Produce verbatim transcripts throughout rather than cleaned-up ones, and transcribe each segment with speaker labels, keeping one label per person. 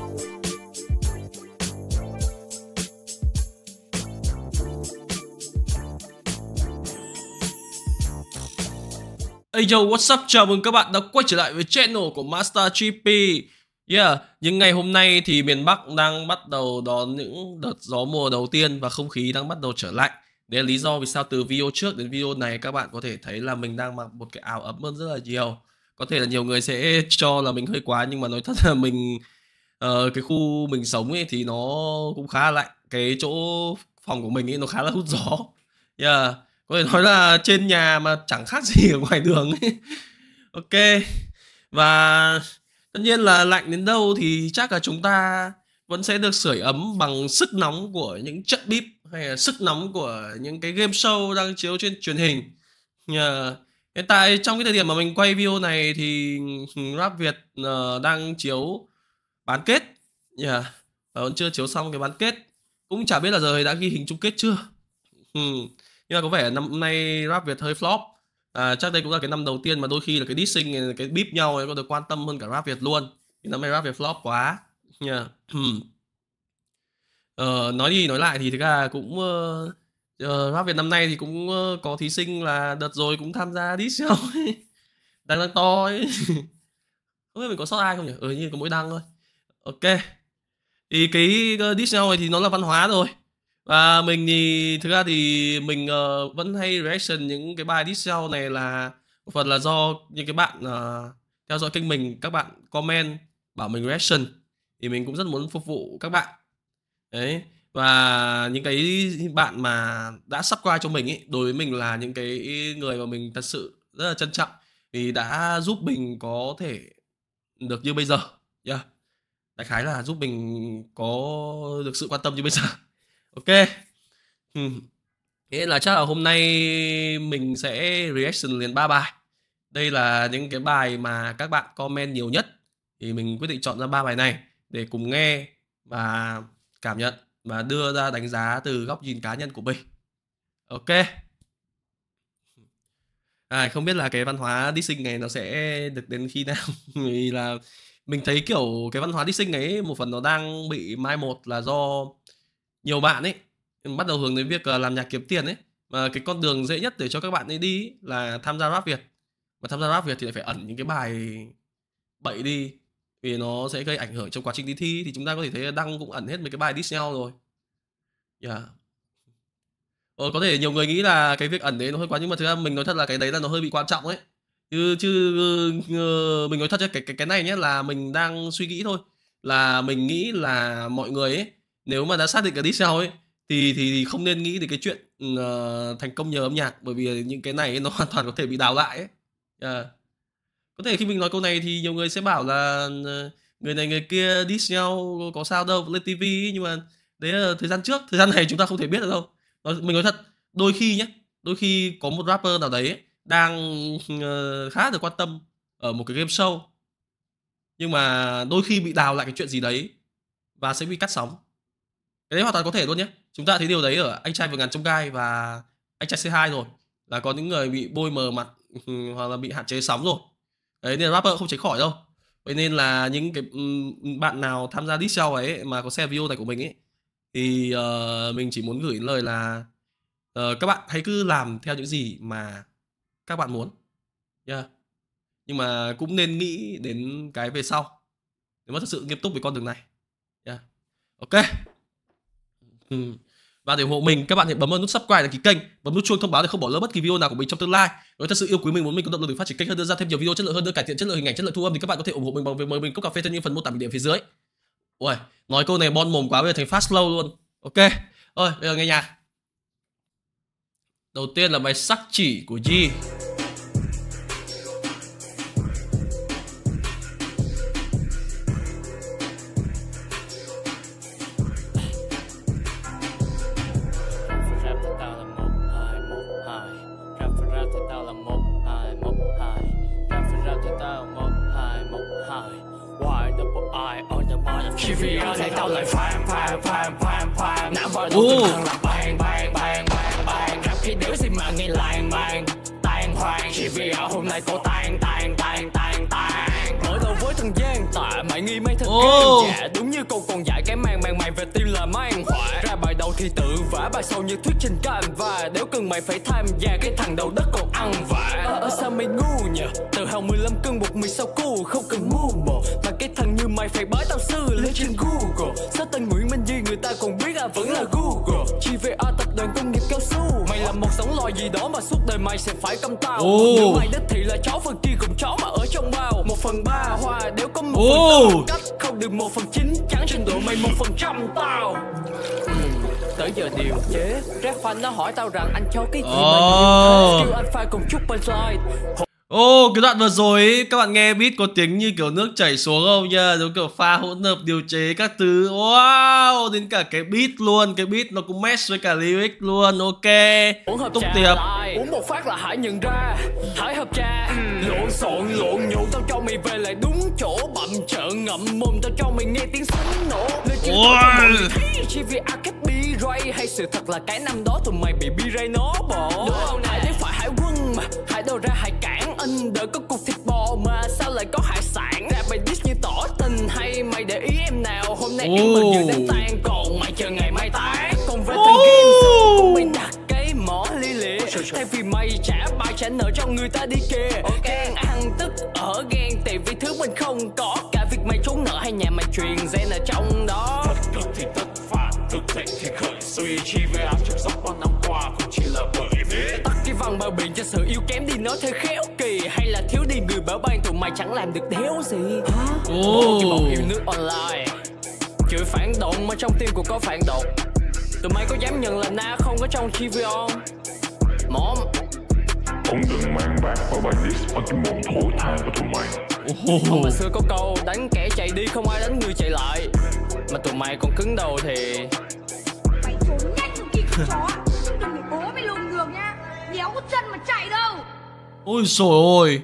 Speaker 1: Hey yo, what's up? Chào mừng các bạn đã quay trở lại với channel của Master giê pê. Yeah, những ngày hôm nay thì miền Bắc đang bắt đầu đón những đợt gió mùa đầu tiên và không khí đang bắt đầu trở lạnh. Đấy là lý do vì sao từ video trước đến video này các bạn có thể thấy là mình đang mặc một cái áo ấm hơn rất là nhiều. Có thể là nhiều người sẽ cho là mình hơi quá, nhưng mà nói thật là mình uh, cái khu mình sống ấy thì nó cũng khá là lạnh. Cái chỗ phòng của mình ấy nó khá là hút gió. Yeah, có thể nói là trên nhà mà chẳng khác gì ở ngoài đường ấy. Ok. Và tất nhiên là lạnh đến đâu thì chắc là chúng ta vẫn sẽ được sưởi ấm bằng sức nóng của những trận bíp hay là sức nóng của những cái game show đang chiếu trên truyền hình. Yeah. Hiện tại trong cái thời điểm mà mình quay video này thì Rap Việt uh, đang chiếu bán kết. Yeah. Và vẫn chưa chiếu xong cái bán kết. Cũng chả biết là giờ đã ghi hình chung kết chưa. Hmm. Nhưng mà có vẻ năm nay Rap Việt hơi flop. À, chắc đây cũng là cái năm đầu tiên mà đôi khi là cái dissing, cái beef nhau ấy có được quan tâm hơn cả Rap Việt luôn. Thì năm nay Rap Việt flop quá. Yeah. ờ, nói đi nói lại thì thực ra cũng uh, uh, Rap Việt năm nay thì cũng uh, có thí sinh là đợt rồi cũng tham gia diss nhau ấy. Đang đang to ấy. Không biết mình có sót ai không nhỉ? Ừ, như có mỗi Đăng thôi. Ok. Thì cái uh, diss nhau này thì nó là văn hóa rồi. Và mình thì thực ra thì mình uh, vẫn hay reaction những cái bài diss nhau này là một phần là do những cái bạn uh, theo dõi kênh mình, các bạn comment bảo mình reaction thì mình cũng rất muốn phục vụ các bạn đấy. Và những cái bạn mà đã subscribe cho mình ấy, đối với mình là những cái người mà mình thật sự rất là trân trọng vì đã giúp mình có thể được như bây giờ. Yeah. Đại khái là giúp mình có được sự quan tâm như bây giờ. Ok. Hmm. Thế là chắc là hôm nay mình sẽ reaction liền ba bài. Đây là những cái bài mà các bạn comment nhiều nhất. Thì mình quyết định chọn ra ba bài này để cùng nghe và cảm nhận và đưa ra đánh giá từ góc nhìn cá nhân của mình. Ok. À, không biết là cái văn hóa dissing này nó sẽ được đến khi nào. Vì là mình thấy kiểu cái văn hóa dissing ấy một phần nó đang bị mai một là do nhiều bạn ấy bắt đầu hướng đến việc làm nhạc kiếm tiền ấy. Mà cái con đường dễ nhất để cho các bạn ấy đi là tham gia Rap Việt. Mà tham gia Rap Việt thì lại phải ẩn những cái bài bậy đi, vì nó sẽ gây ảnh hưởng trong quá trình đi thi. Thì chúng ta có thể thấy là Đăng cũng ẩn hết mấy cái bài diss nhau rồi. Yeah. Ờ, có thể nhiều người nghĩ là cái việc ẩn đấy nó hơi quá, nhưng mà thực ra mình nói thật là cái đấy là nó hơi bị quan trọng ấy. Chứ, chứ uh, mình nói thật, cái, cái, cái này nhé là mình đang suy nghĩ thôi. Là mình nghĩ là mọi người ấy, nếu mà đã xác định cái diss nhau ấy thì, thì không nên nghĩ đến cái chuyện uh, thành công nhờ âm nhạc. Bởi vì những cái này nó hoàn toàn có thể bị đào lại ấy. Yeah. Có thể khi mình nói câu này thì nhiều người sẽ bảo là uh, người này người kia diss nhau có sao đâu, lên ti vi. Nhưng mà đấy là thời gian trước, thời gian này chúng ta không thể biết được đâu. Mình nói thật, đôi khi nhé, đôi khi có một rapper nào đấy ấy, đang uh, khá được quan tâm ở một cái game show, nhưng mà đôi khi bị đào lại cái chuyện gì đấy và sẽ bị cắt sóng. Cái đấy hoàn toàn có thể luôn nhé. Chúng ta thấy điều đấy ở Anh Trai Vượt Ngàn Chông Gai và Anh Trai xê hai rồi. Là có những người bị bôi mờ mặt hoặc là bị hạn chế sóng rồi. Đấy, nên là rapper không tránh khỏi đâu. Vậy nên là những cái bạn nào tham gia diss show ấy mà có xem video này của mình ấy, thì uh, mình chỉ muốn gửi lời là uh, các bạn hãy cứ làm theo những gì mà các bạn muốn. Yeah. Nhưng mà cũng nên nghĩ đến cái về sau nếu mà thật sự nghiêm túc với con đường này. Yeah. Ok. Hmm. Và để ủng hộ mình, các bạn hãy bấm vào nút subscribe đăng ký kênh, bấm nút chuông thông báo để không bỏ lỡ bất kỳ video nào của mình trong tương lai. Nếu thật sự yêu quý mình, muốn mình có động lực để phát triển kênh hơn, đưa ra thêm nhiều video chất lượng hơn, đưa cải thiện chất lượng hình ảnh, chất lượng thu âm, thì các bạn có thể ủng hộ mình bằng việc mời mình cốc cà phê theo những phần mô tả bình địa phía dưới. Ôi, nói câu này bon mồm quá, bây giờ thành fast flow luôn. Ok. Thôi, bây giờ nghe nhạc. Đầu tiên là bài Sắc Chỉ của G.
Speaker 2: giê vê ở đây tao lại phang phang phang phang phang nã vào đầu từng thằng là bang bang bang bang bang rap khi đứa gì mà nghe làng màng tan hoang giê vê ở hôm nay cô tan tan tan tan tan mỗi đầu với thằng gian tại mày nghi mấy thật gan dạ đúng như như câu còn dạy cái mang mang mày về tim là mang họa. Ra bài đầu thì tự vả, bài sau như thuyết trình can và nếu cần mày phải tham gia cái thằng đầu đất còn ăn vạ. Ờ à, sao mày ngu nhỉ? Tự hào mười lăm cân bột mì sao cu không cần ngu bộ mà cái thằng như mày phải bái tao sư lên trên Google. Sao tên Nguyễn Minh Di người ta còn biết à vẫn là Google. giê vê a tập đoàn công nghiệp cao su. Mày là một sống loài gì đó mà suốt đời mày sẽ phải căm tao.
Speaker 1: Oh.
Speaker 2: Nếu mày đích thị là chó phần kia cùng chó mà ở trong bao. Một phần ba hoa đều có một
Speaker 1: oh.
Speaker 2: phần cách không được một phần chín chẳng trình độ mày một phần trăm tao. Ừ. Tới giờ điều chế rap fan nó hỏi tao rằng anh cho cái gì oh. mà kêu anh pha cùng chút punchline.
Speaker 1: Ô, oh, cái đoạn vừa rồi ấy, các bạn nghe beat có tiếng như kiểu nước chảy xuống không nha, giống kiểu pha hỗn hợp điều chế các thứ. Wow, đến cả cái beat luôn, cái beat nó cũng match với cả lyric luôn. Ok, túc tiệp.
Speaker 2: Uống một phát là Hải nhận ra Hải hợp trà lộn xộn lộn nhộn tao cho mày về lại đúng chỗ bậm trợn ngậm mồm tao cho mày nghe tiếng súng nổ nơi chưa thấy giê vê a cái B-Ray hay sự thật là cái năm đó tụi mày bị B-Ray nó bỏ đúng không này thấy phải Hải quân mà Hải đâu ra Hải cảng anh đợi có cục thịt bò mà sao lại có hải sản ra mày diss như tỏ tình hay mày để ý em nào hôm nay oh. em mình vừa đến tan còn mày chờ ngày mai tán còn với thằng game cũng mày đặt cái mỏ li lịa thay vì mày trả bài trả nợ cho người ta đi kìa ghen ăn tức ở ghen tiền vì thứ mình không có cả việc mày trốn nợ hay nhà mày truyền gen ở trong đó
Speaker 3: thật cực thì tất phạt thực thể thì khởi suy chi về áo trong sống bao năm qua không chỉ là bởi vì
Speaker 2: tắt cái văn bờ biển cho sự yếu kém đi nói theo khéo kỳ hay là thiếu đi người bảo ban tụi mày chẳng làm được đéo gì hả oh. Cái bọn yêu nước online chửi phản động mà trong tim của có phản động tụi mày có dám nhận là na không có trong giê vê on mỏm
Speaker 3: không đừng mang bạc vào bài diss bằng cái mồm thổ tha của tụi mày
Speaker 2: oh. Hồi mà xưa có câu đánh kẻ chạy đi không ai đánh người chạy lại mà tụi mày còn cứng đầu thì
Speaker 4: mày trốn nhanh cực kỳ con chó đừng để bố mày lùm đường nha đéo có chân mà chạy đâu.
Speaker 1: Ôi trời ơi.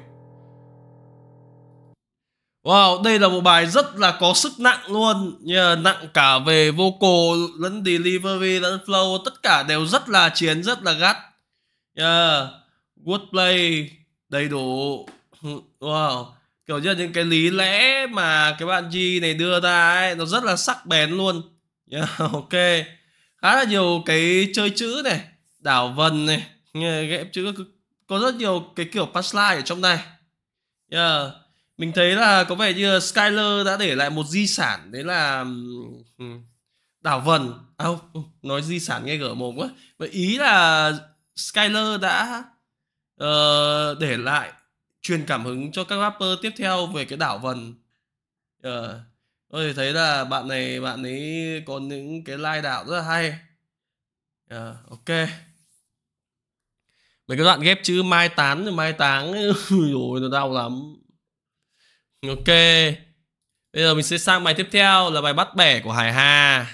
Speaker 1: Wow, đây là một bài rất là có sức nặng luôn yeah, nặng cả về vocal lẫn delivery lẫn flow. Tất cả đều rất là chiến, rất là gắt yeah. Wordplay đầy đủ. Wow, kiểu như những cái lý lẽ mà cái bạn G này đưa ra ấy, nó rất là sắc bén luôn yeah, ok. Khá là nhiều cái chơi chữ này, đảo vần này, ghép chữ, có rất nhiều cái kiểu punchline ở trong này yeah. Mình thấy là có vẻ như Skyler đã để lại một di sản, đấy là đảo vần. À, nói di sản nghe gở mồm quá. Và ý là Skyler đã uh, để lại, truyền cảm hứng cho các rapper tiếp theo về cái đảo vần. Uh, tôi thấy là bạn này, bạn ấy có những cái line đạo rất là hay. Uh, ok. Mấy cái đoạn ghép chữ mai tán rồi mai táng rồi nó đau lắm. Ok. Bây giờ mình sẽ sang bài tiếp theo là bài Bắt Bẻ của Hải Hà.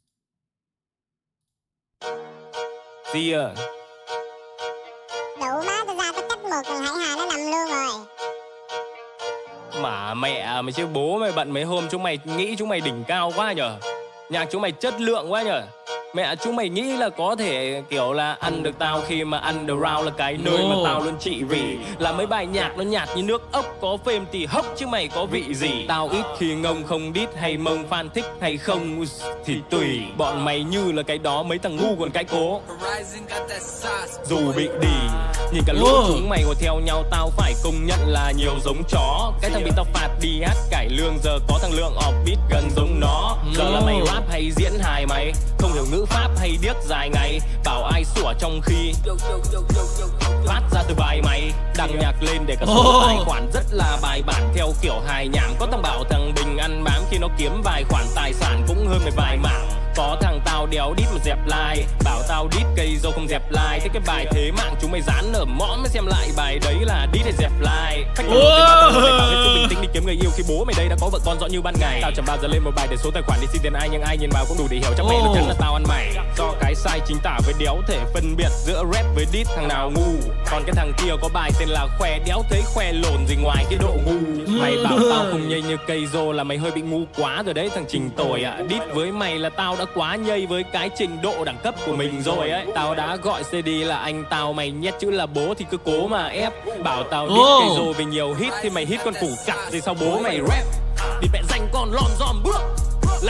Speaker 2: Gì à?
Speaker 5: Đủ má, tao ra tao cắt một thằng Hải Hà nó nằm luôn rồi.
Speaker 2: Mà mẹ mày chứ bố mày bận mấy hôm chúng mày nghĩ chúng mày đỉnh cao quá nhở. Nhạc chúng mày chất lượng quá nhở. Mẹ chúng mày nghĩ là có thể kiểu là ăn được tao khi mà underground là cái nơi mà tao luôn trị vì là mấy bài nhạc nó nhạt như nước ốc, có phêm thì hốc chứ mày có vị gì. Tao ít khi ngông không đít hay mông fan thích hay không thì tùy. Bọn mày như là cái đó mấy thằng ngu còn cái cố. Dù bị đì nhìn cả lũ chúng mày ngồi theo nhau tao phải công nhận là nhiều giống chó. Cái thằng bị tao phạt đi hát cải lương giờ có thằng Lượng off beat gần giống nó. Giờ là mày rap hay diễn hài mày không hiểu ngữ pháp hay điếc dài ngày bảo ai sủa trong khi phát ra từ bài mày đăng nhạc lên để cả số tài khoản rất là bài bản theo kiểu hài nhảm. Có thằng bảo thằng Bình ăn bám khi nó kiếm vài khoản tài sản cũng hơn mười vài mảng. Có thằng tao đéo đít mà dẹp like bảo tao đít cây dâu không dẹp like. Thế cái bài thế mạng chúng mày dán ở mõm mới xem lại bài đấy là đít hay dẹp like. Khách vào đầu tiên mà tao hết sức bình tĩnh đi kiếm người yêu khi bố mày đây đã có vợ con rõ như ban ngày. Tao chẳng bao giờ lên một bài để số tài khoản đi xin tiền ai nhưng ai nhìn vào cũng đủ để hiểu chắc mày nó chắn là tao ăn mày. Do cái sai chính tả với đéo thể phân biệt giữa rap với đít thằng nào ngu. Còn cái thằng kia có bài tên là khoe đéo thấy khoe lồn gì ngoài cái độ ngu. Mày bảo tao không nhây như cây rô là mày hơi bị ngu quá rồi đấy thằng Trình Tồi ạ. À. Đít với mày là tao đã quá nhây với cái trình độ đẳng cấp của mình rồi ấy. Tao đã gọi xê đê là anh tao, mày nhét chữ là bố thì cứ cố mà ép. Bảo tao đít cây rô vì nhiều hit thì mày hit con củ cặc gì sao bố mày rap. Đi mẹ danh con lon giom bước lặn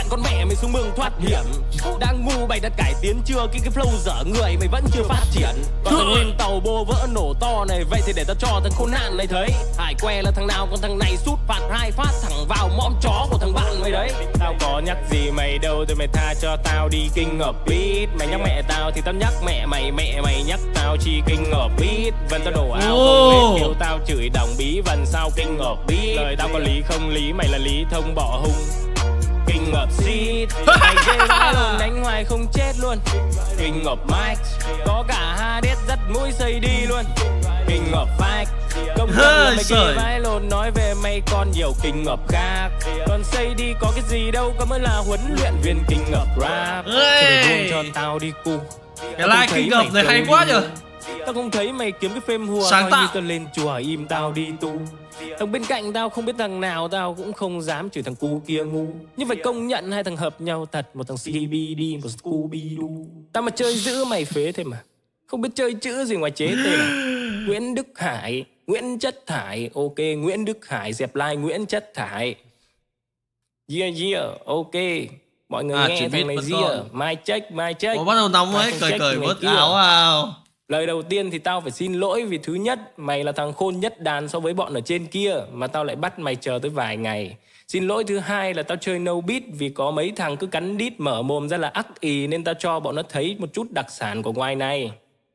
Speaker 2: con mẹ mày xuống mương thoát hiểm. Đang ngu mày đã cải tiến chưa, cái cái flow dở người mày vẫn chưa phát triển. Còn thằng nguyên tàu bô vỡ nổ to này, vậy thì để tao cho thằng khốn nạn này thấy. Hải que là thằng nào, còn thằng này sút phạt hai phát thẳng vào mõm chó của thằng bạn mày đấy. Tao có nhắc gì mày đâu, thì mày tha cho tao đi king of beat. Mày nhắc mẹ tao thì tao nhắc mẹ mày, mẹ mày nhắc tao chi king of beat. Vân tao đổ áo không hết kêu tao chửi đồng bí vần sao king of beat. Lời tao có lý không lý, mày là lý thông bỏ hung king of shit. Mày ghê vãi luôn, đánh hoài không chết luôn. King of mic, có cả Hades dắt mũi xây đi luôn. King of fact, công nhận là mày ghê vãi luôn. Nói về mày còn nhiều king of khác, còn xây đi có cái gì đâu, có mới là huấn luyện viên king of rap. Mày cho tao đi cu.
Speaker 1: Cái like king of này hay quá nhờ.
Speaker 2: Tao không thấy mày kiếm cái phim hùa,
Speaker 1: sáng tạo.
Speaker 2: như tao lên chùa im tao đi tu. Thằng bên cạnh tao không biết thằng nào, tao cũng không dám chửi thằng cu kia ngu. Nhưng phải công nhận hai thằng hợp nhau thật, một thằng xê bê đê, một Scooby-Doo. Tao mà chơi giữ mày phế thế mà, không biết chơi chữ gì ngoài chế tên. Nguyễn Đức Hải, Nguyễn Chất Thải, ok. Nguyễn Đức Hải dẹp like Nguyễn Chất Thải. Yeah yeah, ok. Mọi người
Speaker 1: À,
Speaker 2: nghe thằng này yeah. My check, my check.
Speaker 1: Ủa, bắt đầu nóng ấy, cởi cởi bớt áo vào.
Speaker 2: Lời đầu tiên thì tao phải xin lỗi vì thứ nhất, mày là thằng khôn nhất đàn so với bọn ở trên kia, mà tao lại bắt mày chờ tới vài ngày. Xin lỗi thứ hai là tao chơi no beat vì có mấy thằng cứ cắn đít mở mồm ra là ắc ì, nên tao cho bọn nó thấy một chút đặc sản của ngoài này.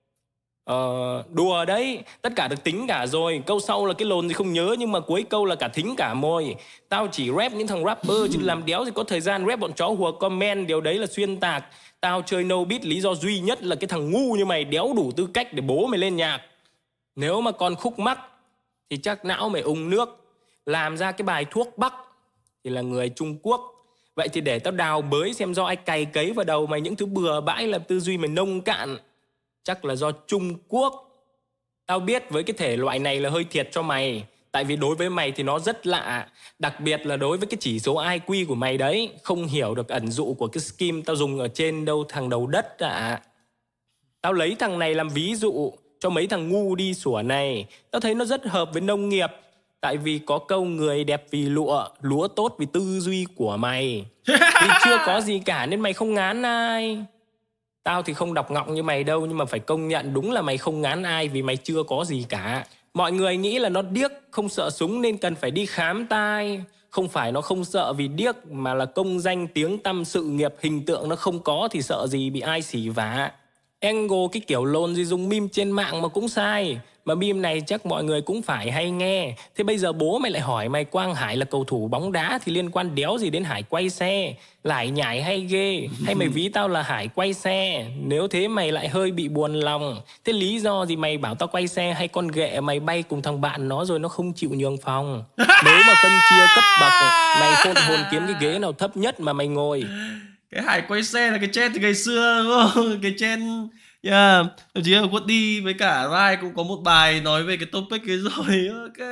Speaker 2: Ờ, đùa đấy, tất cả được tính cả rồi. Câu sau là cái lồn gì không nhớ, nhưng mà cuối câu là cả thính cả môi. Tao chỉ rap những thằng rapper chứ làm đéo thì có thời gian rap bọn chó hùa comment. Điều đấy là xuyên tạc. Tao chơi no beat lý do duy nhất là cái thằng ngu như mày đéo đủ tư cách để bố mày lên nhạc. Nếu mà còn khúc mắc thì chắc não mày ung nước. Làm ra cái bài thuốc bắc thì là người Trung Quốc. Vậy thì để tao đào bới xem do ai cày cấy vào đầu mày những thứ bừa bãi làm tư duy mày nông cạn. Chắc là do Trung Quốc. Tao biết với cái thể loại này là hơi thiệt cho mày, tại vì đối với mày thì nó rất lạ. Đặc biệt là đối với cái chỉ số i kiu của mày đấy. Không hiểu được ẩn dụ của cái scheme tao dùng ở trên đâu thằng đầu đất à. Tao lấy thằng này làm ví dụ cho mấy thằng ngu đi sủa này. Tao thấy nó rất hợp với nông nghiệp. Tại vì có câu người đẹp vì lụa, lúa tốt vì tư duy của mày. Vì chưa có gì cả nên mày không ngán ai. Tao thì không đọc ngọng như mày đâu, nhưng mà phải công nhận đúng là mày không ngán ai vì mày chưa có gì cả. Mọi người nghĩ là nó điếc, không sợ súng nên cần phải đi khám tai. Không phải nó không sợ vì điếc, mà là công danh tiếng tăm sự nghiệp hình tượng nó không có thì sợ gì bị ai xỉ vả. Angle cái kiểu lồn gì dùng meme trên mạng mà cũng sai. Mà meme này chắc mọi người cũng phải hay nghe. Thế bây giờ bố mày lại hỏi mày Quang Hải là cầu thủ bóng đá thì liên quan đéo gì đến Hải quay xe. Lải nhải hay ghê. Hay mày ví tao là Hải quay xe. Nếu thế mày lại hơi bị buồn lòng. Thế lý do gì mày bảo tao quay xe hay con ghệ mày bay cùng thằng bạn nó rồi nó không chịu nhường phòng. Nếu mà phân chia cấp bậc, mày khôn hồn kiếm cái ghế nào thấp nhất mà mày ngồi.
Speaker 1: Cái Hải quay xe là cái trend từ ngày xưa đúng không? Cái trend. Yeah, thậm chí là Woody với cả Rai cũng có một bài nói về cái topic ấy rồi. Ok.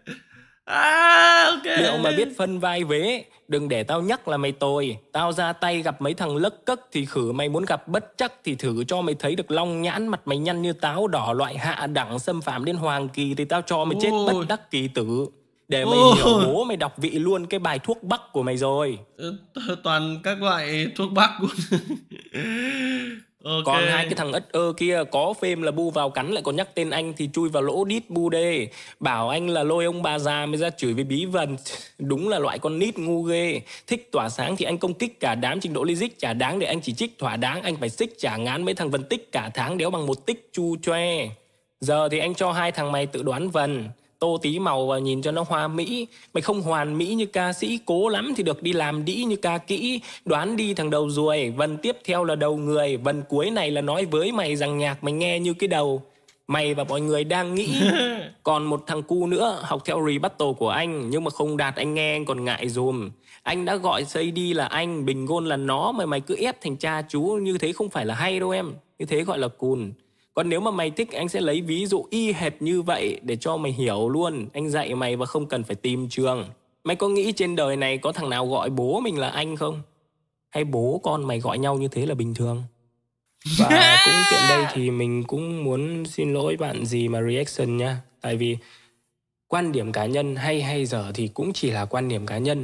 Speaker 1: À, ok.
Speaker 2: Liệu mà biết phân vai vế, đừng để tao nhắc là mày tồi. Tao ra tay gặp mấy thằng lấc cấc thì khử mày muốn gặp bất chắc thì thử cho mày thấy được long nhãn, mặt mày nhăn như táo đỏ loại hạ đẳng xâm phạm đến hoàng kỳ thì tao cho mày chết
Speaker 1: Ôi.
Speaker 2: bất đắc kỳ tử. Để mày
Speaker 1: Ôi.
Speaker 2: hiểu bố mày đọc vị luôn cái bài thuốc bắc của mày rồi.
Speaker 1: Toàn các loại thuốc bắc luôn. Okay.
Speaker 2: Còn hai cái thằng ất ơ kia có phim là bu vào cắn lại còn nhắc tên anh thì chui vào lỗ đít bu đê. Bảo anh là lôi ông bà già mới ra chửi với bí vần. Đúng là loại con nít ngu ghê. Thích tỏa sáng thì anh công kích cả đám, trình độ logic chả đáng để anh chỉ trích thỏa đáng. Anh phải xích chả ngán mấy thằng vần tích cả tháng đéo bằng một tích chu choe. Giờ thì anh cho hai thằng mày tự đoán vần, tô tí màu và nhìn cho nó hoa mỹ. Mày không hoàn mỹ như ca sĩ, cố lắm thì được đi làm đĩ như ca kỹ. Đoán đi thằng đầu ruồi, vần tiếp theo là đầu người. Vần cuối này là nói với mày rằng nhạc mày nghe như cái đầu mày và mọi người đang nghĩ. Còn một thằng cu nữa học theo rebuttal của anh, nhưng mà không đạt anh nghe anh còn ngại dùm. Anh đã gọi xây đi là anh, bình gôn là nó, mà mày cứ ép thành cha chú như thế không phải là hay đâu em. Như thế gọi là cùn. Còn nếu mà mày thích anh sẽ lấy ví dụ y hệt như vậy để cho mày hiểu luôn. Anh dạy mày và không cần phải tìm trường. Mày có nghĩ trên đời này có thằng nào gọi bố mình là anh không? Hay bố con mày gọi nhau như thế là bình thường? Và cũng tiện đây thì mình cũng muốn xin lỗi bạn gì mà reaction nha. Tại vì quan điểm cá nhân hay hay dở thì cũng chỉ là quan điểm cá nhân.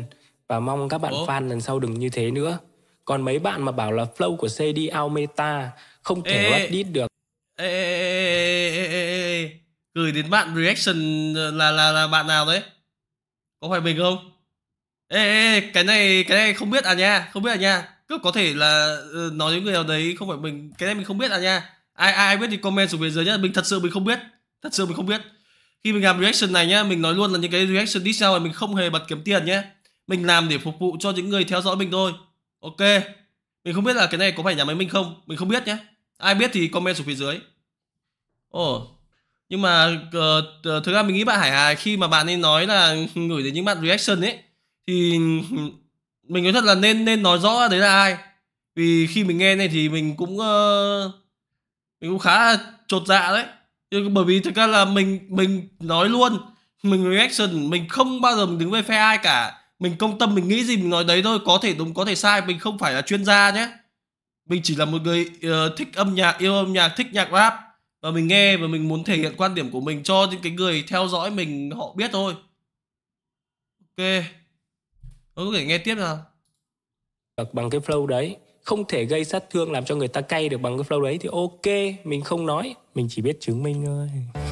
Speaker 2: Và mong các bạn
Speaker 1: Ủa?
Speaker 2: fan lần sau đừng như thế nữa. Còn mấy bạn mà bảo là flow của xê đê out meta, không thể
Speaker 1: Ê,
Speaker 2: rap beat được.
Speaker 1: Ê, ê, ê, ê, ê, ê, ê. Gửi đến bạn reaction là là là bạn nào đấy? Có phải mình không? Ê, ê, ê, cái này cái này không biết à nha, không biết à nha. Cứ có thể là uh, nói đến người nào đấy không phải mình, cái này mình không biết à nha. Ai ai biết thì comment xuống phía dưới nhá. Mình thật sự mình không biết, thật sự mình không biết. Khi mình làm reaction này nhá, mình nói luôn là những cái reaction đi sau này mình không hề bật kiếm tiền nhé. Mình làm để phục vụ cho những người theo dõi mình thôi. Ok. Mình không biết là cái này có phải nhà máy mình không, mình không biết nhé. Ai biết thì comment xuống phía dưới. Ồ. Nhưng mà uh, thực ra mình nghĩ bạn Hải Hà khi mà bạn ấy nói là gửi đến những bạn reaction ấy thì mình nói thật là nên nên nói rõ đấy là ai. Vì khi mình nghe này thì mình cũng uh, mình cũng khá là chột dạ đấy. Nhưng bởi vì thực ra là mình mình nói luôn, mình reaction mình không bao giờ mình đứng về phe ai cả. Mình công tâm mình nghĩ gì mình nói đấy thôi, có thể đúng có thể sai, mình không phải là chuyên gia nhé. Mình chỉ là một người uh, thích âm nhạc, yêu âm nhạc, thích nhạc rap và mình nghe và mình muốn thể hiện quan điểm của mình cho những cái người theo dõi mình họ biết thôi. Ok. Có thể nghe tiếp nào.
Speaker 2: Bằng cái flow đấy, không thể gây sát thương làm cho người ta cay được bằng cái flow đấy thì ok, mình không nói, mình chỉ biết chứng minh thôi.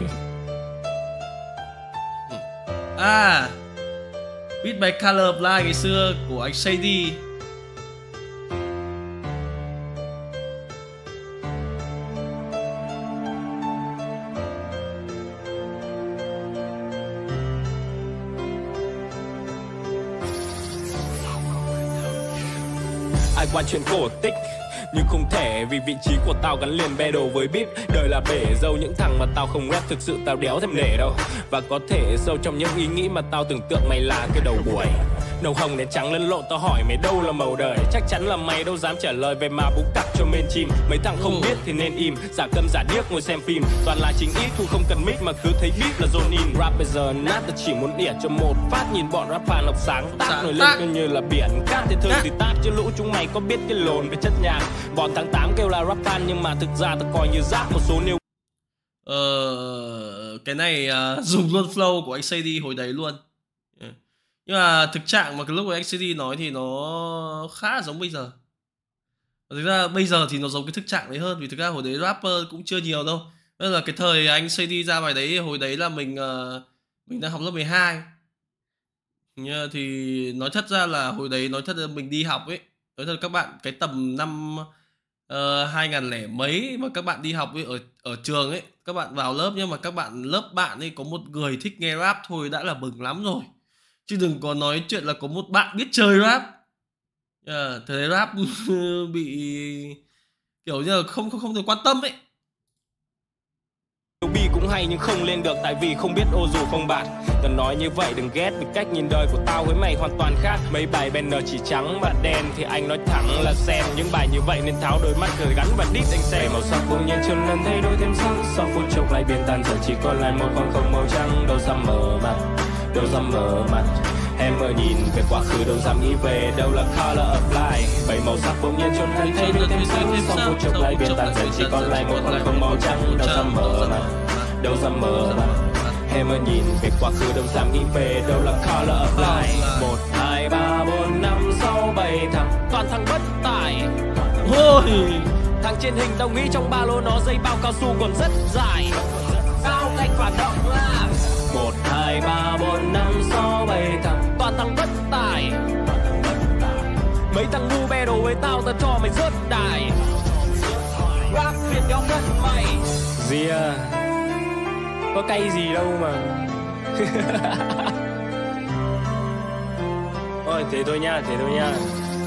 Speaker 1: À, beat bài Color Blind ngày xưa của anh Shady.
Speaker 2: Ai quan chuyện cổ tích nhưng không thể, vì vị trí của tao gắn liền battle với beat. Đời là bể dâu những thằng mà tao không rap, thực sự tao đéo thèm nể đâu. Và có thể sâu trong những ý nghĩ mà tao tưởng tượng mày là cái đầu buổi. Nâu hồng đến trắng lẫn lộn, tao hỏi mày đâu là màu đời. Chắc chắn là mày đâu dám trả lời về mà bú cặc cho main team. Mấy thằng không biết thì nên im, giả câm giả điếc ngồi xem phim. Toàn là chính ít thu không cần mic mà cứ thấy beat là zone in. Rap bây giờ nát, tao chỉ muốn đỉa cho một phát. Nhìn bọn rap fan lộc sáng tác nổi lên như là biển cát. Thì thơm thì tát chứ lũ chúng mày có biết cái lồn về chất nhạc. Bọn tháng tám kêu là rap fan nhưng mà thực ra tao coi như rap một số nêu.
Speaker 1: Ờ, cái này uh, dùng luôn flow của anh Shady hồi đấy luôn. Yeah. Nhưng mà thực trạng mà cái lúc mà anh Shady nói thì nó khá là giống bây giờ. Thực ra bây giờ thì nó giống cái thực trạng đấy hơn. Vì thực ra hồi đấy rapper cũng chưa nhiều đâu. Nên là cái thời anh Shady ra bài đấy, hồi đấy là mình uh, mình đang học lớp mười hai. Yeah, thì nói thật ra là hồi đấy nói thật là mình đi học ấy. Nói thật các bạn cái tầm năm uh, hai nghìn lẻ mấy mà các bạn đi học ấy, ở ở trường ấy, các bạn vào lớp nhưng mà các bạn lớp bạn ấy có một người thích nghe rap thôi đã là mừng lắm rồi. Chứ đừng có nói chuyện là có một bạn biết chơi rap. Yeah, thời đấy rap bị kiểu như là không không không được quan tâm ấy.
Speaker 2: Bi cũng hay nhưng không lên được tại vì không biết ô dù không bạt. Tao nói như vậy đừng ghét vì cách nhìn đời của tao với mày hoàn toàn khác. Mấy bài banner chỉ trắng và đen thì anh nói thẳng là xem. Những bài như vậy nên tháo đôi mắt rồi gắn và đít anh xem. Màu sắc bỗng nhiên chân lần thay đổi thêm sắc. Sau phút chốc lại biến tan giờ chỉ còn lại một khoảng không màu trắng. Đâu dám mở mặt, đâu dám mở mặt. Em ơi nhìn về quá khứ đâu dám nghĩ về đâu là color of life. Bảy màu sắc bỗng nhiên chôn thân thay đổi thêm sắc. Sau phút chốc lại biến tan dần chỉ còn lại một khoảng không màu trắng. Đâu dám mở mặt, đâu dám mở mặt. Em ơi nhìn về quá khứ đâu dám nghĩ về đâu là color of life. Một hai ba bốn năm sáu bảy thằng toàn thằng bất tài.
Speaker 1: Ôi,
Speaker 2: thằng trên hình tao nghĩ trong ba lô nó dây bao cao su còn rất dài. Cao cách phản động là một hai ba bốn năm sáu bảy thằng toàn thằng bất tài. Mấy thằng ngu battle với tao tao cho mày rớt đài. Rap Việt đéo đất mày. Gì à? Có cay gì đâu mà. Thôi thế thôi nha, thế thôi nha.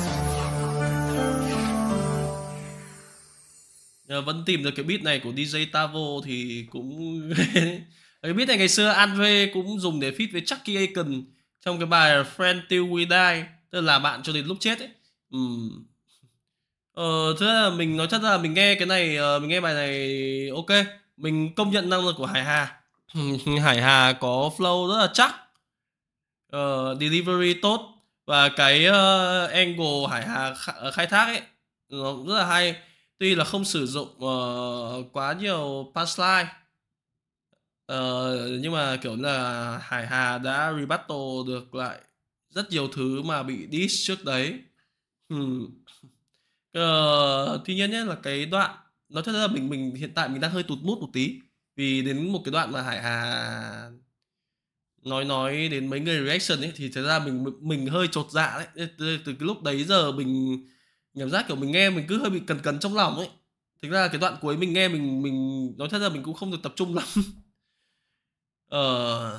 Speaker 1: vẫn tìm được cái beat này của đê gi Tavo thì cũng cái beat này ngày xưa Andre cũng dùng để feat với Chucky Aiken trong cái bài Friend Till We Die, tức là bạn cho đến lúc chết ấy. Ừm. Ờ, thứ là mình nói thật ra là mình nghe cái này, mình nghe bài này ok, mình công nhận năng lực của Hải Hà. Hải Hà có flow rất là chắc, uh, delivery tốt, và cái uh, angle Hải Hà khai thác ấy nó rất là hay. Tuy là không sử dụng uh, quá nhiều punchline, uh, nhưng mà kiểu là Hải Hà đã rebuttal được lại rất nhiều thứ mà bị diss trước đấy. Hmm. Ờ, tuy nhiên nhé là cái đoạn nói thật ra là mình mình hiện tại mình đang hơi tụt mood một tí vì đến một cái đoạn mà Hải Hà nói nói đến mấy người reaction ấy thì thật ra mình mình hơi chột dạ đấy. Từ, từ cái lúc đấy giờ mình cảm giác kiểu mình nghe mình cứ hơi bị cần cần trong lòng ấy. Thực ra cái đoạn cuối mình nghe mình mình nói thật ra mình cũng không được tập trung lắm. Ờ,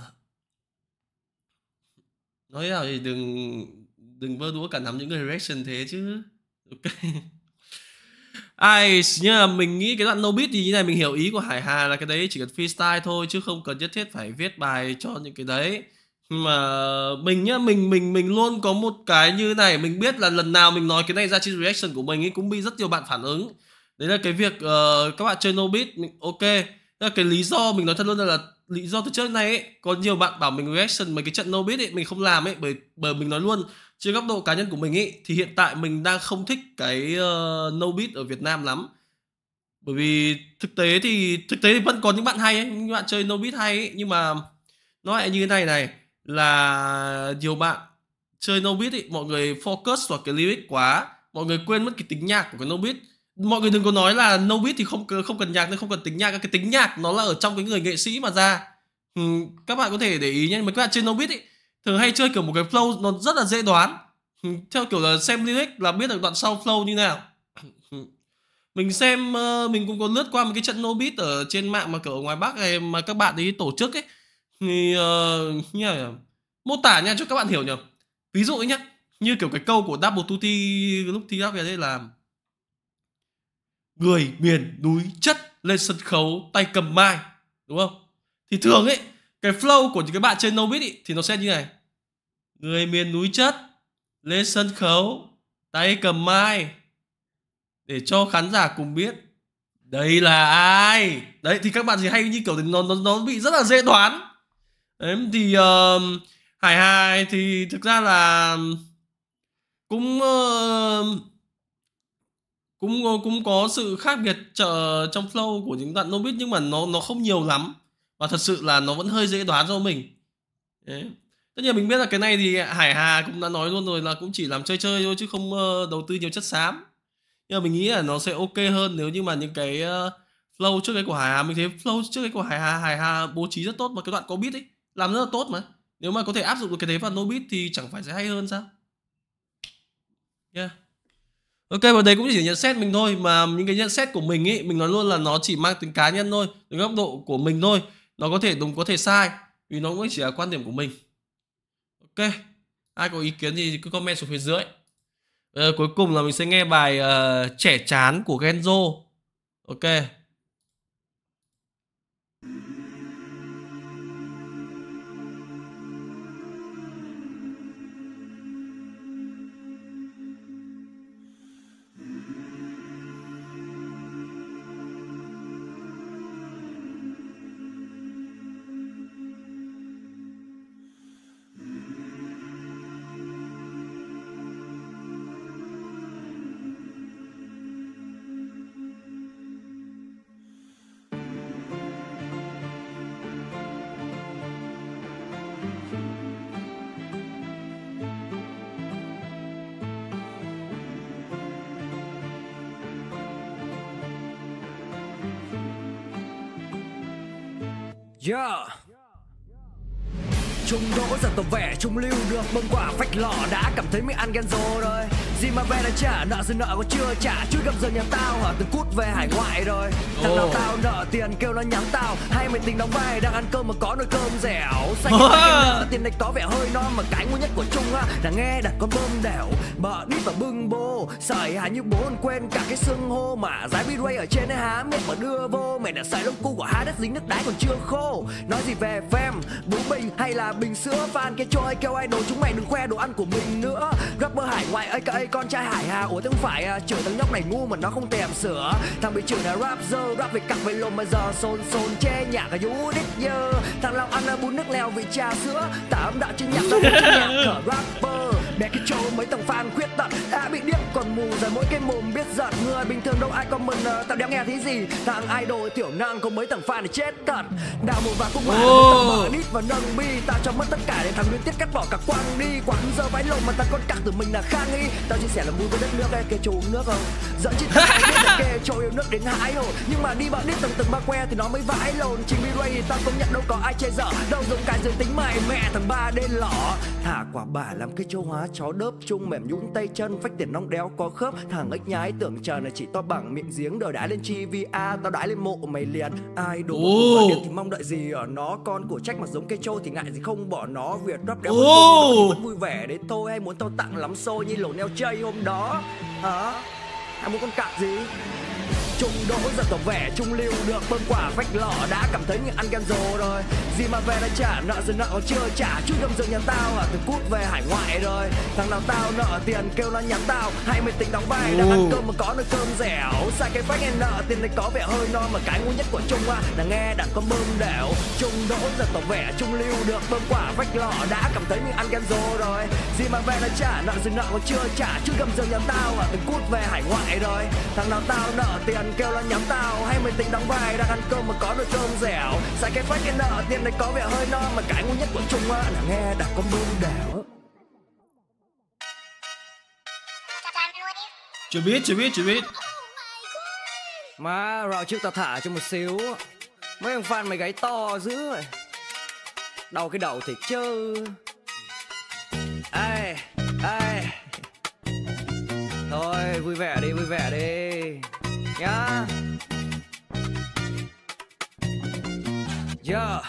Speaker 1: nói nào thì đừng đừng vơ đũa cả nắm những người reaction thế chứ. Ok. Ai nhưng mà mình nghĩ cái đoạn no beat thì như này, mình hiểu ý của Hải Hà là cái đấy chỉ cần freestyle thôi chứ không cần nhất thiết phải viết bài cho những cái đấy. Nhưng mà mình nhá, mình mình mình luôn có một cái như này, mình biết là lần nào mình nói cái này ra trên reaction của mình ấy cũng bị rất nhiều bạn phản ứng. Đấy là cái việc uh, các bạn chơi no beat, mình, ok. Đó là cái lý do mình nói thật luôn là lý do từ trước này ấy, có nhiều bạn bảo mình reaction mấy cái trận no beat ấy mình không làm ấy, bởi bởi mình nói luôn trên góc độ cá nhân của mình ấy thì hiện tại mình đang không thích cái uh, no beat ở Việt Nam lắm. Bởi vì thực tế thì thực tế thì vẫn có những bạn hay ấy, những bạn chơi no beat hay ấy, nhưng mà nó lại như thế này này là nhiều bạn chơi no beat ấy, mọi người focus vào cái lyric quá, mọi người quên mất cái tính nhạc của cái no beat. Mọi người đừng có nói là no beat thì không không cần nhạc nên không cần tính nhạc, cái tính nhạc nó là ở trong cái người nghệ sĩ mà ra. Ừ, các bạn có thể để ý nhé, mấy các bạn chơi no beat ấy thường hay chơi kiểu một cái flow nó rất là dễ đoán. Ừ, theo kiểu là xem lyric là biết được đoạn sau flow như nào. Mình xem uh, mình cũng có lướt qua một cái trận no beat ở trên mạng mà kiểu ở ngoài Bắc này mà các bạn ấy tổ chức ấy thì uh, như là mô tả nha cho các bạn hiểu nhỉ. Ví dụ ấy nhá, như kiểu cái câu của Double Tutti lúc thi rap về đây là người miền núi chất lên sân khấu tay cầm mai, đúng không? Thì thường ấy cái flow của những cái bạn chơi no beat ấy, thì nó sẽ như này: người miền núi chất lên sân khấu tay cầm mai để cho khán giả cùng biết đây là ai. Đấy thì các bạn thì hay như kiểu nó nó nó bị rất là dễ đoán. Đấy thì uh, Hải Hà thì thực ra là cũng uh, cũng cũng có sự khác biệt chờ trong flow của những đoạn no beat nhưng mà nó nó không nhiều lắm và thật sự là nó vẫn hơi dễ đoán cho mình. Đấy. Tất nhiên mình biết là cái này thì Hải Hà cũng đã nói luôn rồi là cũng chỉ làm chơi chơi thôi chứ không uh, đầu tư nhiều chất xám. Nhưng mà mình nghĩ là nó sẽ ok hơn nếu như mà những cái uh, flow trước cái của Hải Hà, mình thấy flow trước cái của Hải Hà Hải Hà bố trí rất tốt mà cái đoạn có beat ấy làm rất là tốt mà. Nếu mà có thể áp dụng được cái đấy vào no beat thì chẳng phải sẽ hay hơn sao? Yeah. Ok, và đấy cũng chỉ nhận xét mình thôi, mà những cái nhận xét của mình ấy mình nói luôn là nó chỉ mang tính cá nhân thôi, từ góc độ của mình thôi, nó có thể đúng có thể sai vì nó cũng chỉ là quan điểm của mình. Ok, ai có ý kiến thì cứ comment xuống phía dưới. Ờ, cuối cùng là mình sẽ nghe bài uh, Trẻ Chán của Genzo. Ok.
Speaker 6: Yeah. Trung đỗ giật tỏ vẻ trung lưu được bông quả phách lọ đã cảm thấy mình ăn Genzo rồi. Gì mà về đã trả nợ dư nợ có chưa trả, chú gặp giờ nhà tao hả từng cút về hải ngoại rồi. Thằng nào tao nợ tiền kêu nó nhắn tao, hay mày tình đóng vai đang ăn cơm mà có nồi cơm dẻo. Xanh nợ tiền này có vẻ hơi non mà cái ngu nhất của Trung á là nghe đặt con bơm đẻo bợ đít và bưng bô. Sợi hả như bố quên cả cái xưng hô mà giá B-Ray ở trên ấy há miệng mà đưa vô. Mày đã xài lông cu của hai đất dính nước đáy còn chưa khô. Nói gì về fam, bú bình hay là bình sữa, fan kia trôi kêu idol chúng mày đừng khoe đồ ăn của mình nữa. Rapper hải ngoại aka con trai Hải Hà, ủa không phải à, chửi thằng nhóc này ngu mà nó không thèm sửa. Thằng bị chửi là rap dơ, rap về cặp về lồn mà giờ xôn xôn chê nhạc ở vũ đích dơ. Thằng nào ăn bún nước lèo vị trà sữa, tả âm đạo trên nhạc đó trên nhạc cỡ rapper. Bé cái trâu mấy thằng fan khuyết tật đã bị điếc còn mù rồi mỗi cái mồm biết giận. Người bình thường đâu ai comment uh, tao đéo nghe thấy gì. Thằng idol tiểu năng có mấy thằng fan thì chết thật. Đào một vài khúc mà oh. Đít và nâng bi. Tao cho mất tất cả để thằng Nguyên Tiết cắt bỏ cả quăng đi. Quán giờ vãi lồng mà tao con cặc từ mình là Khang Nghi. Tao chia sẻ là vui với đất nước ấy, kê trâu uống nước không? Dẫn chị tao biết là kê trâu yêu nước đến hái hồ. Nhưng mà đi bạo đít từng từng ba que thì nó mới vãi lồn. Trình bi ray thì tao công nhận đâu có ai chê dở. Đâu dùng cái giới tính mày mẹ thằng ba đen lỏ. Thả quả bả làm cây châu hóa chó đớp chung mềm nhũn tay chân phách tiền nong đéo có khớp. Thằng ếch nhái tưởng chờ này chỉ to bằng miệng giếng đời đá lên chi vi a tao đái lên mộ mày liền. Ai đồ oh. Thì mong đợi gì ở nó con của trách mà giống cây trâu thì ngại gì không bỏ nó. Việt rap đéo oh. Vẫn vui vẻ đấy thôi hay muốn tao tặng lắm xôi như lẩu neo chay hôm đó hả? Hay muốn con cặc gì? Trung đỗ giật tỏ vẻ trung lưu được bơm quả vách lọ đã cảm thấy như ăn gan rồ rồi. Gì mà về đã trả nợ rồi nợ chưa trả chút gầm giường nhà tao à từ cút về hải ngoại rồi. Thằng nào tao nợ tiền kêu nó nhắn tao hay mày tính đóng vai đang ăn cơm mà có nơi cơm dẻo. Sai cái vách em nợ tiền này có vẻ hơi non mà cái ngu nhất của Trung à là nghe đã có bơm đẻo. Trung đỗ giật tỏ vẻ trung lưu được bơm quả vách lọ đã cảm thấy như ăn gan rồ rồi. Gì mà về đã trả nợ rồi nợ chưa trả chút gầm giường nhà tao à từ cút về hải ngoại rồi. Thằng nào tao nợ tiền kêu là nhắm tao hay mày tính đóng vai đang ăn cơm mà có nồi cơm dẻo. Sai cái phách cái nợ tiền này có vẻ hơi non mà cái ngu nhất của Trung á là nghe đã có bơm đẻo.
Speaker 1: Chưa biết chưa biết chưa biết.
Speaker 6: Má rồi trước tao thả cho một xíu. Mấy thằng fan mày gáy to dữ rồi. Đau cái đầu thiệt chứ. Ai ai thôi vui vẻ đi vui vẻ đi nhá. Yeah.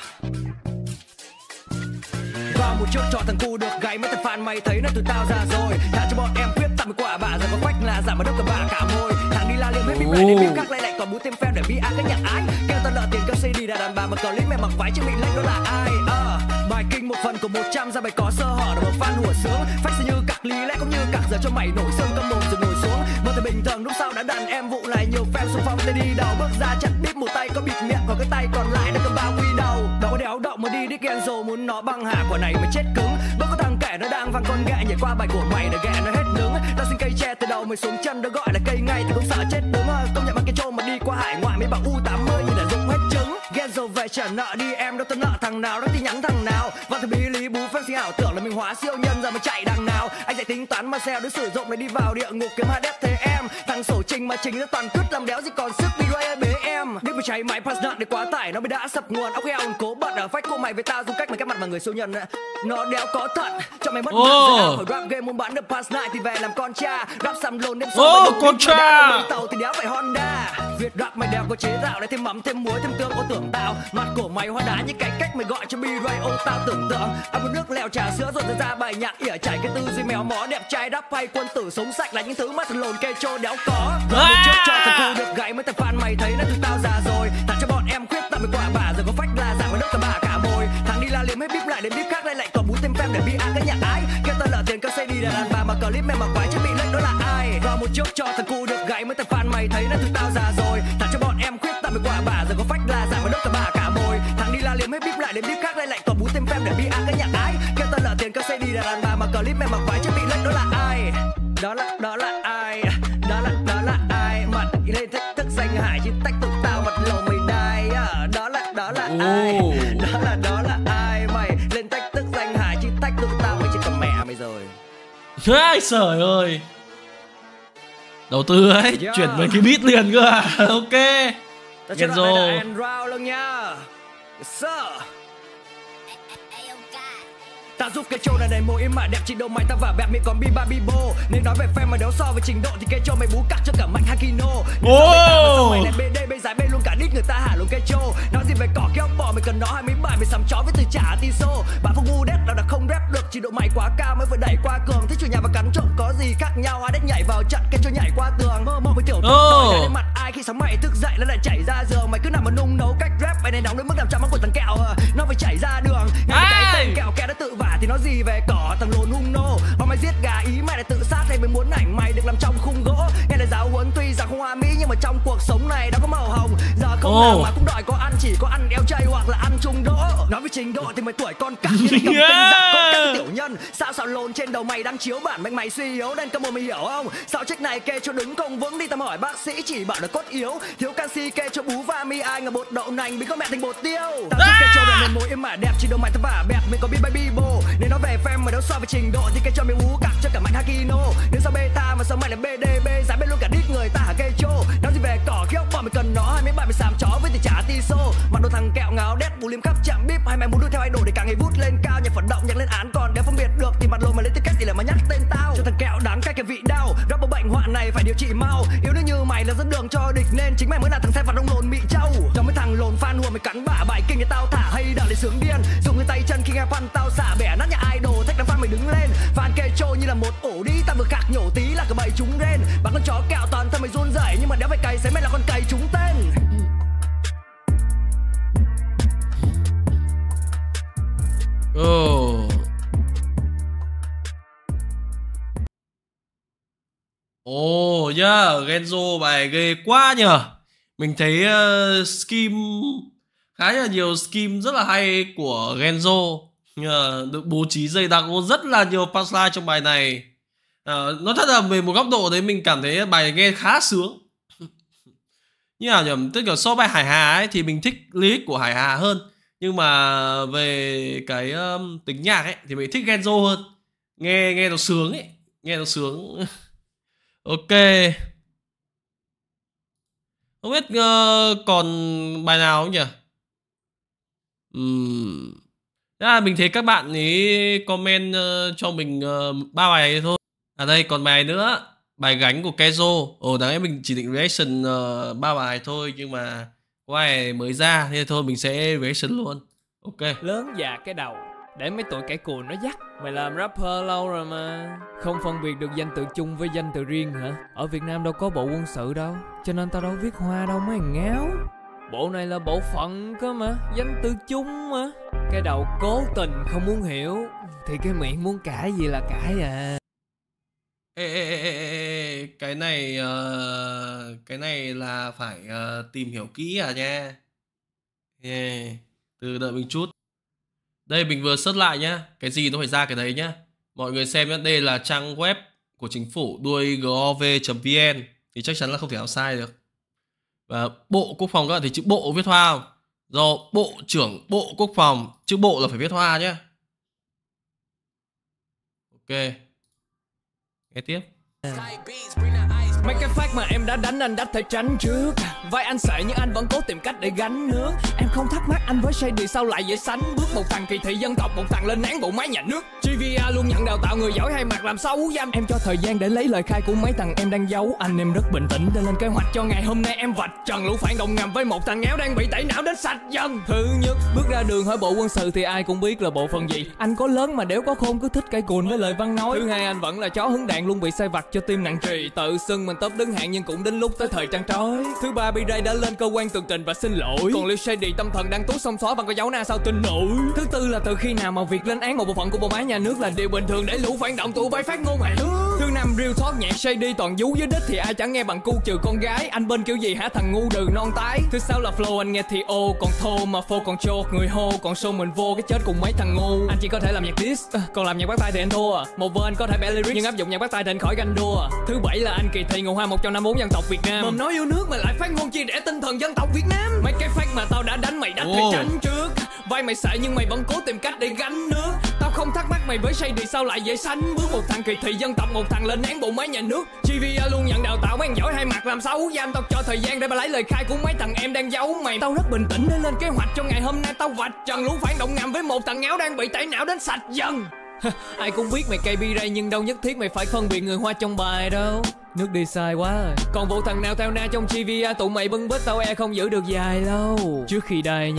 Speaker 6: Vào một trước cho thằng cu được gáy mấy thằng fan mày thấy nó tụi tao ra rồi. Thả cho bọn em quyết tặng một quả bả giờ có phách là giảm mà đâu cả bà cả môi. Thằng đi la liêm hết biết về để biết khác lại lại còn muốn thêm fan để bi ăn cái nhạc ái. Kêu tao nợ tiền kêu xê đê là đàn bà mà clip mẹ mặc váy chứ bị lệnh đó là ai? Ờ uh, bài kinh một phần của một trăm ra bài có sơ hở để một fan hùa sướng. Phách sẽ như cặc lý lẽ cũng như cặc giờ cho mày nổi xương câm mồm rồi ngồi xuống. Mà thời bình thường lúc sau đã đàn em vụ này nhiều fan xung phong tay đi đầu bước ra chặt đít một tay có bịt miệng còn cái tay còn lại nó cầm bao quy đầu. Đó có đéo động mà đi đi Kenzo muốn nó băng hạ quả này mà chết cứng. Bỗng có thằng kẻ nó đang văng con ghẹ nhảy qua bài của mày để ghẹ nó hết nứng. Tao xin cây tre từ đầu mày xuống chân đó gọi là cây ngay thì cũng sợ chết đứng. Công nhận bằng cái trâu mà đi qua hải ngoại mấy bảo U tám mươi như là dụng hết trứng. Kenzo về trả nợ đi em đâu tao nợ thằng nào đó thì nhắn thằng nào. Và thằng bí lý bú phép xí ảo tưởng là mình hóa siêu nhân ra mà chạy đằng nào. Anh dạy tính toán mà xeo để sử dụng để đi vào địa ngục kiếm Hades thế em. Thằng sổ trình mà trình nó toàn cứt làm đéo gì còn sức đi ray bế em. Biết mà cháy máy pass nợ để quá tải nó mới đã sập nguồn. Ốc heo cố bật ở phách cô mày với tao dùng cách mày cái mặt mà người siêu nhân nó đéo có thật cho mày mất oh. Mạng rồi rap game muốn bán được pass night thì về làm con cha. Rap xăm lồn đêm sâu
Speaker 1: oh, con cha
Speaker 6: tàu thì đéo phải Honda. Việt rap mày đéo có chế tạo để thêm mắm thêm muối thêm tương có tưởng tạo. Mặt của mày hoa đá như cái cách mày gọi cho B-Ray ô tao tưởng tượng. Ăn một nước lèo trà sữa rồi ra bài nhạc ỉa chảy cái tư duy mèo mó đẹp trai rap hay quân tử sống sạch là những thứ mà thằng lồn kê trô đéo có. Rồi trước cho thằng cu được gãy mấy thằng fan mày thấy nó tụi tao già rồi. Thằng cho bọn em khuyết tặng một quả bả giờ có phách là giảm mà đâu cả bà cả mồi. Thằng đi la liếm hết bíp lại đến bíp khác đây lại còn bú thêm fan để bi ăn cái nhạc ái. Kêu tao nợ tiền kêu xê đê là đàn bà mà clip mẹ mặc váy chứ bị lệnh đó là ai? Vào một trước cho thằng cu được gãy mấy thằng fan mày thấy nó tụi tao già rồi. Thằng cho bọn em khuyết tặng một quả bả giờ có phách là giảm mà đâu cả bà cả mồi. Thằng đi la liếm hết bíp lại đến bíp khác đây lại còn bú thêm fan để bi ăn cái nhạc ái. Kêu tao nợ tiền kêu xê đê là đàn bà mà clip mẹ mặc váy chứ bị lệnh đó là ai? Đó là đó là ai? Đó là đó là ai? Mặt lên thách thức danh hải chứ tách tụi tao mặt lầu mày đai. Đó là đó là ai? Đó là đó là ai? Mày lên tách thức danh hải chứ tách tụi tao mày chỉ cầm mẹ mày rồi.
Speaker 1: Ai trời ơi. Đầu tư ấy, yeah. Chuyển về cái beat liền cơ à. Ok.
Speaker 6: Kenzo end round luôn nha. Yes sir. Tao giúp cái show này này môi im mà đẹp trình độ mày tao và bẹp miệng còn bi ba bi bô. Nên nói về fan mà đéo so với trình độ thì cái show mày bú cặc cho cả mạnh Hakino. Ô mày này bê đê bê giải bê luôn cả đít người ta hả luôn cái show. Nói gì về cỏ kéo bò mày cần nó hai mấy bài mày sắm chó với từ trả ti xô. Bạn không ngu đét nào đã không rap được trình độ mày quá cao mới vừa đẩy qua cường. Thích chủ nhà và cắn trộm có gì khác nhau ai đét nhảy vào trận cái show nhảy qua tường. Mơ mơ với tiểu tôi lên mặt ai khi sáng mày thức dậy nó lại chảy ra giường. Mày cứ nằm mà nung nấu cách rap mày này nóng đến mức làm trăm mắc của thằng kẹo nó phải chảy ra đường. Ngay cái tên kẹo kẹo đã tự vả thì nó gì về cỏ thằng lồn hung nô. Hoặc mày giết gà ý mày lại tự sát hay mày muốn ảnh mày được làm trong khung gỗ. Nghe lời giáo huấn tuy rằng không hoa mỹ nhưng mà trong cuộc sống này đã có màu hồng. Giờ không oh. nào mà cũng đòi có ăn chỉ có ăn đeo chay hoặc là ăn chung đỗ. Nói về trình độ thì mày tuổi con cặc như là cầm tinh dạng con cặc tiểu nhân. Sao sao lồn trên đầu mày đang chiếu bản mệnh mày suy yếu nên cơ một mày hiểu không? Sao trách này kê cho đứng không vững đi tao hỏi bác sĩ chỉ bảo là cốt yếu. Thiếu canxi kê cho bú vami ai ngờ bột đậu nành bị con mẹ thành bột tiêu. Tao thích kê cho mày nên mối im mà đẹp chỉ đầu mày tao vả bẹt mày có biết baby bồ. Nên nó về fan mà đâu so với trình độ thì kê cho mày bú cặc cho cả mạnh Hakino. Nếu sao beta mà sao mày là bê đê bê giá bên luôn cả đít người ta hả kê chô. Nói gì về cỏ khi ông bọn mày cần nó hay mấy bạn mày xàm chó với thì trả ti xô. Mặt đồ thằng kẹo ngáo đét bù liêm khắp chạm bíp hay mày muốn đuổi theo idol để cả ngày vút lên cao nhạc phản động nhạc lên án còn đéo phân biệt được thì mặt lộ mà lên tư cách gì là mà nhắc tên tao. Cho thằng kẹo đáng cay cái vị đau rapper bệnh hoạn này phải điều trị mau. Yếu nếu như mày là dẫn đường cho địch nên chính mày mới là thằng xe phạt ông lồn bị trâu. Cho mấy thằng lồn fan hùa mày cắn bả bài kinh để tao thả hay đợi để sướng điên dùng người tay chân khi nghe fan tao xả bẻ nát nhà idol thách đám fan mày đứng lên fan kê trôi như là một ổ đi tao vừa khạc nhổ tí là cái bầy chúng rên bằng con chó kẹo toàn thân mày run rẩy nhưng mà đéo phải cày xé mày là con cày chúng tên.
Speaker 1: Oh. Ồ oh, yeah, Genzo bài ghê quá nhờ. Mình thấy uh, skin khá là nhiều skin rất là hay của Genzo. Uh, được bố trí dày đặc rất là nhiều punchline trong bài này. Uh, nói thật là về một góc độ đấy mình cảm thấy bài này nghe khá sướng. Như nào nhỉ? Tức là so bài Hải Hà ấy thì mình thích lyric của Hải Hà hơn. Nhưng mà về cái um, tính nhạc ấy thì mình thích Genzo hơn. Nghe nghe nó sướng ấy, nghe nó sướng. Ok. Không biết uh, còn bài nào không nhỉ? Uhm. À, mình thấy các bạn ấy comment uh, cho mình ba uh, bài này thôi. À đây còn bài nữa, bài gánh của Kezo. Ồ đáng lẽ mình chỉ định reaction ba uh, bài thôi nhưng mà có bài mới ra thế thôi mình sẽ reaction luôn. Ok.
Speaker 7: Lớn già cái đầu để mấy tụi cải cùn nó dắt. Mày làm rapper lâu rồi mà không phân biệt được danh từ chung với danh từ riêng hả? Ở Việt Nam đâu có bộ quân sự đâu, cho nên tao đâu viết hoa đâu mấy thằng ngáo. Bộ này là bộ phận cơ mà, danh từ chung mà. Cái đầu cố tình không muốn hiểu thì cái miệng muốn cãi gì là cãi à.
Speaker 1: Ê, ê, ê, ê, ê, cái này uh, cái này là phải uh, tìm hiểu kỹ à nha. Yeah. Từ đợi mình chút. Đây mình vừa search lại nhá, cái gì nó phải ra cái đấy nhá. Mọi người xem nhá, đây là trang web của chính phủ đuôi gov chấm vn thì chắc chắn là không thể nào sai được. Và Bộ Quốc phòng các bạn thấy chữ Bộ viết hoa không? Do Bộ trưởng Bộ Quốc phòng, chữ Bộ là phải viết hoa nhá. Ok. Nghe tiếp.
Speaker 7: Mấy cái phát mà em đã đánh anh đã thể tránh trước. Vai anh sợ nhưng anh vẫn cố tìm cách để gánh nước. Em không thắc mắc anh với Shady sao lại dễ sánh bước. Một thằng kỳ thị dân tộc, một thằng lên án bộ máy nhà nước. giê vê a luôn nhận đào tạo người giỏi hay mặt làm xấu dâm. Em cho thời gian để lấy lời khai của mấy thằng em đang giấu. Anh em rất bình tĩnh để lên kế hoạch cho ngày hôm nay em vạch trần lũ phản động ngầm với một thằng ngáo đang bị tẩy não đến sạch dần. Thứ nhất, bước ra đường hỏi bộ quân sự thì ai cũng biết là bộ phận gì. Anh có lớn mà đéo có khôn cứ thích cây cùn với lời văn nói. Thứ hai, anh vẫn là chó hứng đạn luôn bị sai vặt cho tim nặng trì. Tự xưng mình top đứng hạng nhưng cũng đến lúc tới thời trăng trói. Thứ ba, B-Ray đã lên cơ quan tường trình và xin lỗi. Còn Lil Shady tâm thần đang tú xông xóa bằng cái dấu na sao tin nổi. Thứ tư là từ khi nào mà việc lên án một bộ phận của bộ máy nhà nước là điều bình thường để lũ phản động tụ bay phát ngôn hài hước. Thứ năm, Real Talk nhạc Shady toàn vú với đích thì ai chẳng nghe bằng cu trừ con gái. Anh bên kiểu gì hả thằng ngu đừ non tái. Thứ sáu là flow anh nghe thì ô còn thô mà phô còn chô người hô còn show mình vô cái chết cùng mấy thằng ngu. Anh chỉ có thể làm nhạc diss, còn làm nhạc bắt tay thì anh thua. Một vơ anh có thể bẻ lyrics nhưng áp dụng nhạc bắt tay thì anh khỏi ganh đua. Thứ bảy là anh kỳ thị ngụ hoa một trong năm bốn dân tộc Việt Nam. Mồm nói yêu nước mà lại phát ngôn chia rẽ tinh thần dân tộc Việt Nam. Mấy cái phát mà tao đã đánh mày đã thể tránh trước. Vai mày sợ nhưng mày vẫn cố tìm cách để gánh nước. Tao không thắc mắc mày với Shady sao lại dễ sánh bước. Một thằng kỳ thị dân tộc, một thằng lên án bộ máy nhà nước. giê vê a luôn nhận đào tạo mấy thằng giỏi hay mặt làm xấu dâm. Tao cho thời gian để mà lấy lời khai của mấy thằng em đang giấu mày. Tao rất bình tĩnh để lên kế hoạch cho ngày hôm nay tao vạch trần lũ phản động ngầm với một thằng ngáo đang bị tẩy não đến sạch dần. Ai cũng biết mày cây B-Ray nhưng đâu nhất thiết mày phải phân biệt người Hoa trong bài đâu. Nước đi sai quá rồi. Còn vụ thằng nào theo na trong giê vê a tụi mày bưng bít tao e không giữ được dài lâu. Trước khi đây nhá,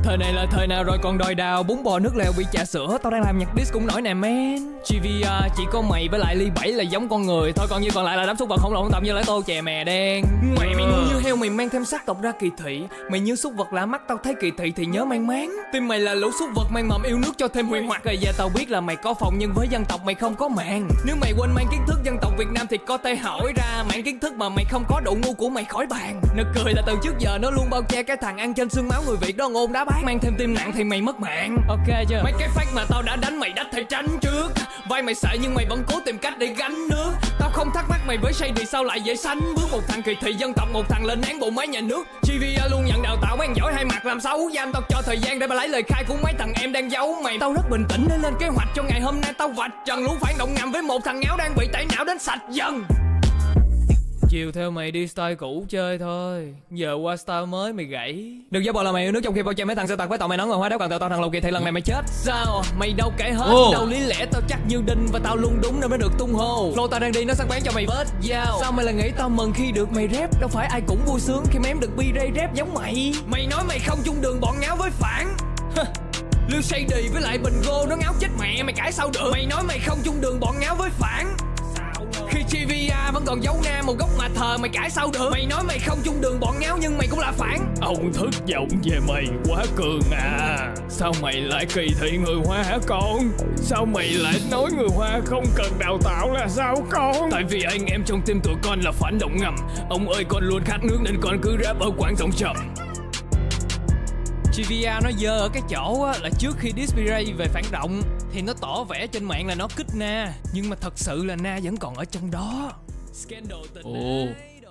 Speaker 7: Thời này là thời nào rồi còn đòi đào bún bò nước lèo bị trà sữa. Tao đang làm nhạc diss cũng nổi nè man. giê vê rờ chỉ có mày với lại ly bảy là giống con người thôi, còn như còn lại là đám súc vật khổng lồ hỗn tạp như lấy tô chè mè đen. Mày mày ngu như heo, mày mang thêm sắc tộc ra kỳ thị. Mày như súc vật lạ mắt tao thấy kỳ thị thì nhớ mang máng. Tim mày là lũ súc vật mang mầm yêu nước cho thêm huyền hoặc. Rồi giờ tao biết là mày có phòng nhưng với dân tộc mày không có mạng. Nếu mày quên mang kiến thức dân tộc Việt Nam thì có thể hỏi ra. Mang kiến thức mà mày không có, độ ngu của mày khỏi bàn. Nực cười là từ trước giờ nó luôn bao che cái thằng ăn trên xương máu người Việt đó ngôn đá bát. Mang thêm tim nặng thì mày mất mạng. Ok chưa? Mấy cái phát mà tao đã đánh mày đã thể tránh trước. Vai mày sợ nhưng mày vẫn cố tìm cách để gánh nước. Tao không thắc mắc mày với Shady sao lại dễ sánh bước. Một thằng kỳ thị dân tộc, một thằng lên án bộ máy nhà nước. giê vê rờ luôn nhận đào tạo mấy thằng giỏi hai mặt làm xấu. Giam tao cho thời gian để mà lấy lời khai của mấy thằng em đang giấu mày. Tao rất bình tĩnh để lên kế hoạch cho ngày hôm nay. Tao vạch trần lũ phản động ngầm với một thằng ngáo đang bị tẩy não đến sạch dần. Chiều theo mày đi style cũ chơi thôi, giờ qua style mới mày gãy. Đừng giả bộ là mày yêu nước trong khi bao che mấy thằng sơ tặc với tao mày nói ngồi hoa đéo cần tao thằng lầu kỳ thị lần này mày chết sao? Mày đâu kể hết
Speaker 1: oh.
Speaker 7: Đâu lý lẽ tao chắc như đinh và tao luôn đúng nên mới được tung hô. Flow tao đang đi nó sắc bén cho mày bớt dao. Sao mày lại nghĩ tao mừng khi được mày rap? Đâu phải ai cũng vui sướng khi mà em được B-Ray rap giống mày. Mày nói mày không chung đường bọn ngáo với phản. Lưu Shady với lại Bình Gô nó ngáo chết mẹ mày cãi sao được? Mày nói mày không chung đường bọn ngáo với phản. Khi giê vê rờ vẫn còn giấu Nam một góc mà thờ mày cãi sao được? Mày nói mày không chung đường bọn ngáo nhưng mày cũng là phản. Ông thất vọng về mày quá cường à. Sao mày lại kỳ thị người Hoa hả con? Sao mày lại nói người Hoa không cần đào tạo là sao con? Tại vì anh em trong tim tụi con là phản động ngầm. Ông ơi con luôn khát nước nên con cứ rap ở quán giọng trầm. giê vê rờ nó dơ ở cái chỗ á, là trước khi diss B-Ray về phản động thì nó tỏ vẻ trên mạng là nó kích Na, nhưng mà thật sự là Na vẫn còn ở trong đó. Scandal tình
Speaker 1: Ồ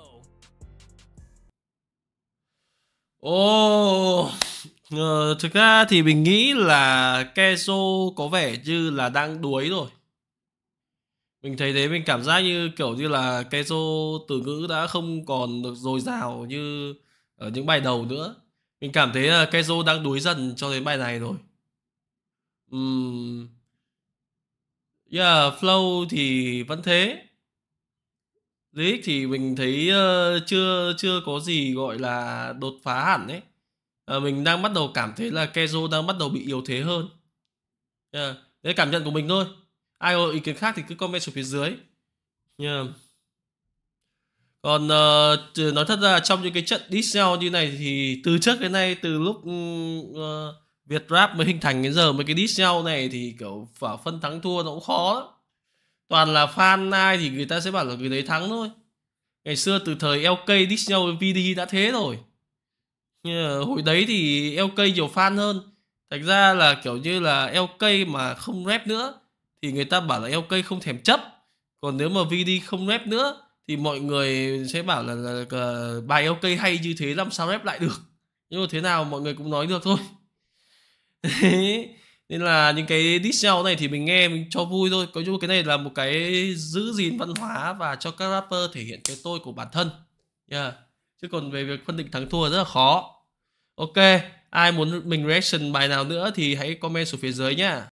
Speaker 1: Ồ ờ, thực ra thì mình nghĩ là Kezo có vẻ như là đang đuối rồi. Mình thấy thế, mình cảm giác như kiểu như là Kezo từ ngữ đã không còn được dồi dào như ở những bài đầu nữa. Mình cảm thấy là Kezo đang đuối dần cho đến bài này rồi. Uhm. Yeah, flow thì vẫn thế. Lyric thì mình thấy uh, chưa chưa có gì gọi là đột phá hẳn ấy. Uh, mình đang bắt đầu cảm thấy là Kezo đang bắt đầu bị yếu thế hơn. Yeah. Đấy là cảm nhận của mình thôi. Ai có ý kiến khác thì cứ comment xuống phía dưới. Yeah. Còn uh, nói thật ra trong những cái trận diss nhau như này thì từ trước đến nay, từ lúc uh, Việt Rap mới hình thành đến giờ mấy cái diss nhau này thì kiểu phải phân thắng thua nó cũng khó lắm. Toàn là fan ai thì người ta sẽ bảo là người đấy thắng thôi. Ngày xưa từ thời lờ ca diss nhau với vê đê đã thế rồi. Nhưng hồi đấy thì lờ ca nhiều fan hơn. Thành ra là kiểu như là lờ ca mà không rap nữa thì người ta bảo là lờ ca không thèm chấp. Còn nếu mà vê đê không rap nữa thì mọi người sẽ bảo là, là, là, là bài lờ ca hay như thế làm sao rap lại được. Nhưng mà thế nào mọi người cũng nói được thôi. Nên là những cái diss nhau này thì mình nghe mình cho vui thôi. Có chung cái này là một cái giữ gìn văn hóa và cho các rapper thể hiện cái tôi của bản thân. Yeah. Chứ còn về việc phân định thắng thua rất là khó. Ok, ai muốn mình reaction bài nào nữa thì hãy comment xuống phía dưới nhá.